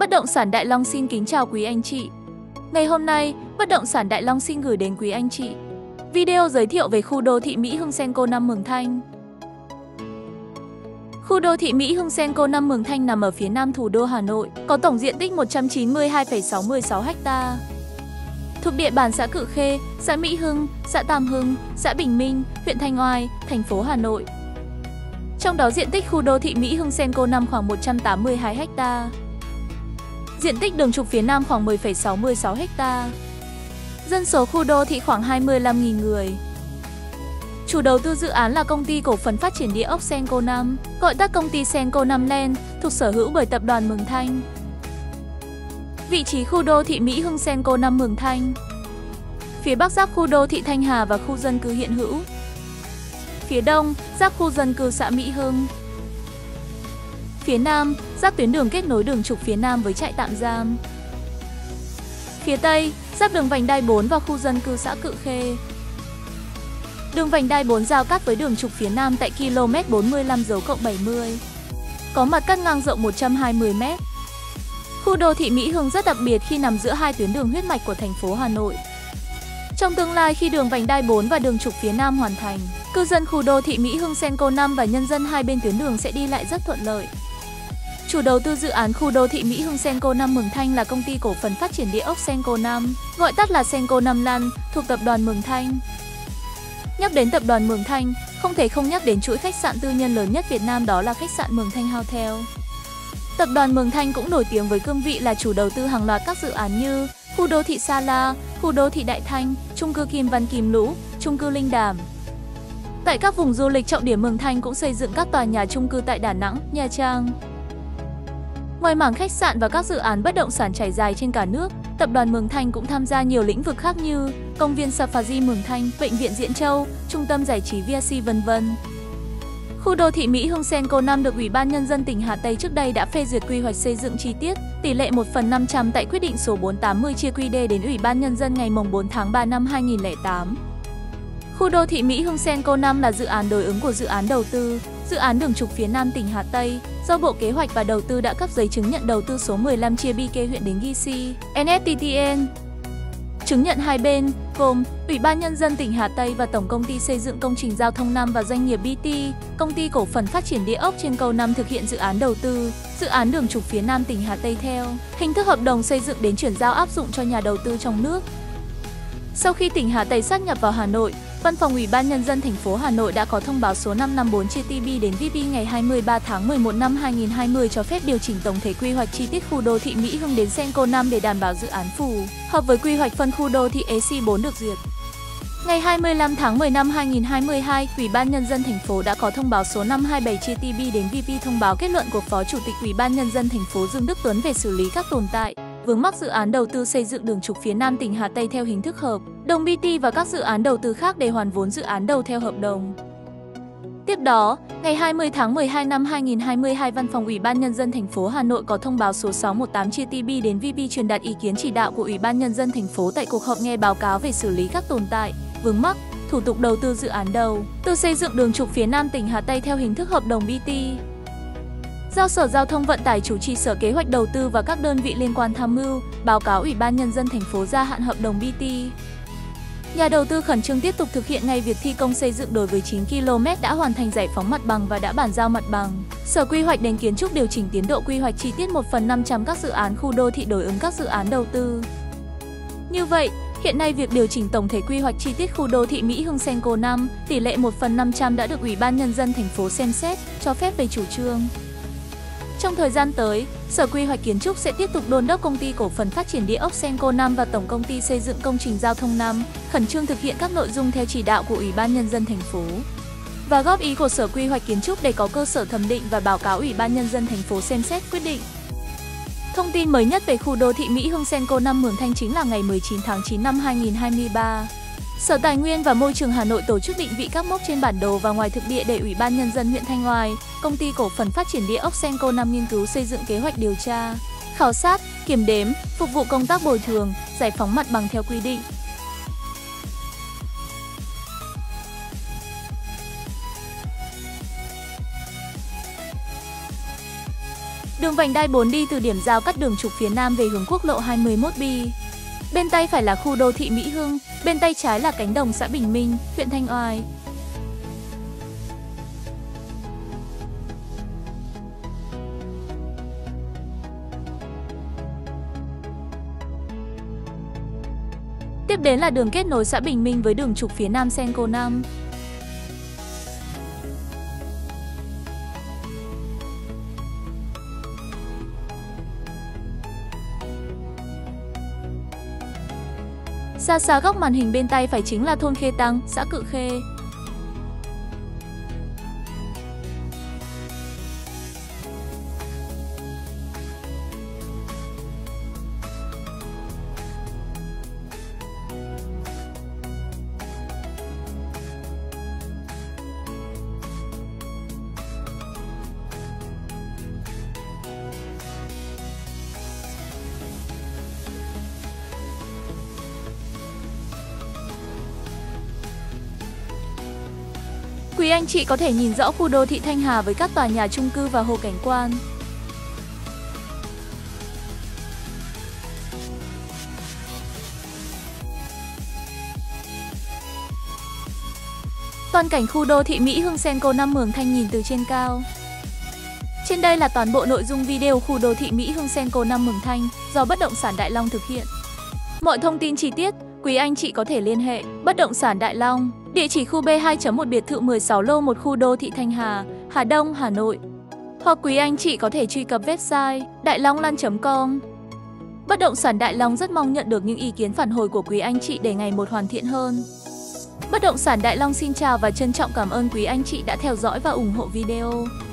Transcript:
Bất động sản Đại Long xin kính chào quý anh chị. Ngày hôm nay, Bất động sản Đại Long xin gửi đến quý anh chị video giới thiệu về khu đô thị Mỹ Hưng Senco 5 Mường Thanh. Khu đô thị Mỹ Hưng Senco 5 Mường Thanh nằm ở phía nam thủ đô Hà Nội, có tổng diện tích 192,66 ha. Thuộc địa bàn xã Cự Khê, xã Mỹ Hưng, xã Tam Hưng, xã Bình Minh, huyện Thanh Oai, thành phố Hà Nội. Trong đó diện tích khu đô thị Mỹ Hưng Senco 5 khoảng 182 ha. Diện tích đường trục phía nam khoảng 10,66 ha. Dân số khu đô thị khoảng 25.000 người. Chủ đầu tư dự án là Công ty Cổ phần Phát triển Địa ốc Senco 5, gọi tắt công ty Senco 5 Land, thuộc sở hữu bởi Tập đoàn Mường Thanh. Vị trí khu đô thị Mỹ Hưng Senco 5 Mường Thanh. Phía bắc giáp khu đô thị Thanh Hà và khu dân cư hiện hữu. Phía đông giáp khu dân cư xã Mỹ Hưng. Phía nam giáp tuyến đường kết nối đường trục phía nam với trại tạm giam. Phía tây giáp đường vành đai 4 và khu dân cư xã Cự Khê. Đường vành đai 4 giao cắt với đường trục phía nam tại km 45+70. Có mặt cắt ngang rộng 120 m. Khu đô thị Mỹ Hưng rất đặc biệt khi nằm giữa hai tuyến đường huyết mạch của thành phố Hà Nội. Trong tương lai khi đường vành đai 4 và đường trục phía nam hoàn thành, cư dân khu đô thị Mỹ Hưng Senco 5 và nhân dân hai bên tuyến đường sẽ đi lại rất thuận lợi. Chủ đầu tư dự án khu đô thị Mỹ Hưng Senco 5 Mường Thanh là Công ty Cổ phần Phát triển Địa ốc Senco 5, gọi tắt là Senco 5 Land, thuộc Tập đoàn Mường Thanh. Nhắc đến Tập đoàn Mường Thanh, không thể không nhắc đến chuỗi khách sạn tư nhân lớn nhất Việt Nam, đó là khách sạn Mường Thanh Hotel. Tập đoàn Mường Thanh cũng nổi tiếng với cương vị là chủ đầu tư hàng loạt các dự án như khu đô thị Sa La, khu đô thị Đại Thanh, chung cư Kim Văn Kim Lũ, chung cư Linh Đàm. Tại các vùng du lịch trọng điểm, Mường Thanh cũng xây dựng các tòa nhà chung cư tại Đà Nẵng, Nha Trang. Ngoài mảng khách sạn và các dự án bất động sản trải dài trên cả nước, Tập đoàn Mường Thanh cũng tham gia nhiều lĩnh vực khác như công viên Safari Mường Thanh, bệnh viện Diễn Châu, trung tâm giải trí VIC v.v. Khu đô thị Mỹ Hưng Senco 5 được Ủy ban Nhân dân tỉnh Hà Tây trước đây đã phê duyệt quy hoạch xây dựng chi tiết, tỷ lệ 1/500 tại quyết định số 480/QĐ đến Ủy ban Nhân dân ngày 4 tháng 3 năm 2008. Khu đô thị Mỹ Hưng Senco 5 là dự án đối ứng của dự án đầu tư, dự án đường trục phía nam tỉnh Hà Tây, do Bộ Kế hoạch và Đầu tư đã cấp giấy chứng nhận đầu tư số 15/BK huyện đến GC, NSTTN. Chứng nhận hai bên gồm Ủy ban Nhân dân tỉnh Hà Tây và Tổng Công ty Xây dựng Công trình Giao thông 5 và doanh nghiệp BT, Công ty Cổ phần Phát triển Địa ốc trên cầu 5 thực hiện dự án đầu tư, dự án đường trục phía nam tỉnh Hà Tây theo hình thức hợp đồng xây dựng đến chuyển giao áp dụng cho nhà đầu tư trong nước. Sau khi tỉnh Hà Tây sát nhập vào Hà Nội, Văn phòng Ủy ban Nhân dân thành phố Hà Nội đã có thông báo số 554/TB đến VP ngày 23 tháng 11 năm 2020 cho phép điều chỉnh tổng thể quy hoạch chi tiết khu đô thị Mỹ Hưng đến Senco 5 để đảm bảo dự án phù hợp với quy hoạch phân khu đô thị AC4 được duyệt. Ngày 25 tháng 10 năm 2022, Ủy ban Nhân dân thành phố đã có thông báo số 527/TB đến VP thông báo kết luận của Phó Chủ tịch Ủy ban Nhân dân thành phố Dương Đức Tuấn về xử lý các tồn tại, vướng mắc dự án đầu tư xây dựng đường trục phía nam tỉnh Hà Tây theo hình thức hợp đồng BT và các dự án đầu tư khác để hoàn vốn dự án đầu theo hợp đồng. Tiếp đó, ngày 20 tháng 12 năm 2022, Văn phòng Ủy ban Nhân dân thành phố Hà Nội có thông báo số 618/TB đến VP truyền đạt ý kiến chỉ đạo của Ủy ban Nhân dân thành phố tại cuộc họp nghe báo cáo về xử lý các tồn tại, vướng mắc, thủ tục đầu tư dự án đầu tư xây dựng đường trục phía nam tỉnh Hà Tây theo hình thức hợp đồng BT. Giao Sở Giao thông Vận tải chủ trì Sở Kế hoạch Đầu tư và các đơn vị liên quan tham mưu, báo cáo Ủy ban Nhân dân thành phố gia hạn hợp đồng BT. Nhà đầu tư khẩn trương tiếp tục thực hiện ngay việc thi công xây dựng đối với 9 km đã hoàn thành giải phóng mặt bằng và đã bàn giao mặt bằng. Sở Quy hoạch đến kiến trúc điều chỉnh tiến độ quy hoạch chi tiết 1/500 các dự án khu đô thị đối ứng các dự án đầu tư. Như vậy, hiện nay việc điều chỉnh tổng thể quy hoạch chi tiết khu đô thị Mỹ Hưng Senco 5, tỷ lệ 1/500 đã được Ủy ban Nhân dân thành phố xem xét, cho phép về chủ trương. Trong thời gian tới, Sở Quy hoạch Kiến trúc sẽ tiếp tục đôn đốc Công ty Cổ phần Phát triển Địa ốc Senco 5 và Tổng Công ty Xây dựng Công trình Giao thông 5 khẩn trương thực hiện các nội dung theo chỉ đạo của Ủy ban Nhân dân thành phố và góp ý của Sở Quy hoạch Kiến trúc để có cơ sở thẩm định và báo cáo Ủy ban Nhân dân thành phố xem xét quyết định. Thông tin mới nhất về khu đô thị Mỹ Hưng Senco 5 Mường Thanh chính là ngày 19 tháng 9 năm 2023. Sở Tài nguyên và Môi trường Hà Nội tổ chức định vị các mốc trên bản đồ và ngoài thực địa để Ủy ban Nhân dân huyện Thanh Oai, Công ty Cổ phần Phát triển Địa ốc Senco 5 nghiên cứu xây dựng kế hoạch điều tra, khảo sát, kiểm đếm, phục vụ công tác bồi thường, giải phóng mặt bằng theo quy định. Đường vành Vành đai 4 đi từ điểm giao cắt đường trục phía nam về hướng quốc lộ 21B. Bên tay phải là khu đô thị Mỹ Hưng, bên tay trái là cánh đồng xã Bình Minh, huyện Thanh Oai. Tiếp đến là đường kết nối xã Bình Minh với đường trục phía nam Cenco 5. Xa xa góc màn hình bên tay phải chính là thôn Khê Tăng, xã Cự Khê. Quý anh chị có thể nhìn rõ khu đô thị Thanh Hà với các tòa nhà chung cư và hồ cảnh quan. Toàn cảnh khu đô thị Mỹ Hưng Cenco 5 Mường Thanh nhìn từ trên cao. Trên đây là toàn bộ nội dung video khu đô thị Mỹ Hưng Cenco 5 Mường Thanh do Bất động sản Đại Long thực hiện. Mọi thông tin chi tiết, quý anh chị có thể liên hệ Bất động sản Đại Long, địa chỉ khu B2.1 biệt thự 16 lô 1 khu đô thị Thanh Hà, Hà Đông, Hà Nội. Hoặc quý anh chị có thể truy cập website dailongland.com. Bất động sản Đại Long rất mong nhận được những ý kiến phản hồi của quý anh chị để ngày một hoàn thiện hơn. Bất động sản Đại Long xin chào và trân trọng cảm ơn quý anh chị đã theo dõi và ủng hộ video.